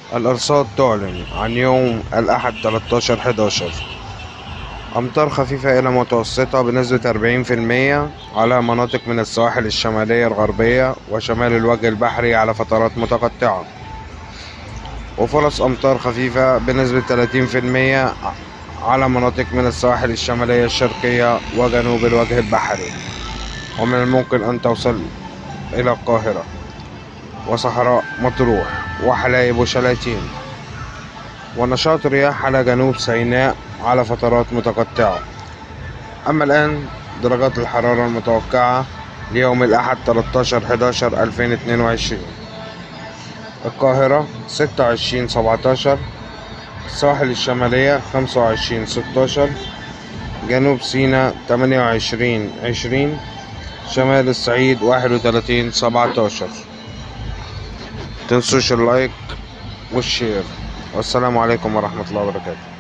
الأرصاد تعلن عن يوم الأحد 13/11 أمطار خفيفة إلى متوسطة بنسبة 40% على مناطق من السواحل الشمالية الغربية وشمال الوجه البحري على فترات متقطعة، وفرص أمطار خفيفة بنسبة 30% على مناطق من السواحل الشمالية الشرقية وجنوب الوجه البحري. ومن الممكن أن توصل إلى القاهرة وصحراء مطروح وحلايب وشلاتين، ونشاط رياح على جنوب سيناء على فترات متقطعة. أما الآن درجات الحرارة المتوقعة ليوم الأحد 13/11/2022: القاهرة 26/17، السواحل الشمالية 25/16، جنوب سيناء 28/20، شمال الصعيد 31/17. متنسوش اللايك والشير، والسلام عليكم ورحمة الله وبركاته.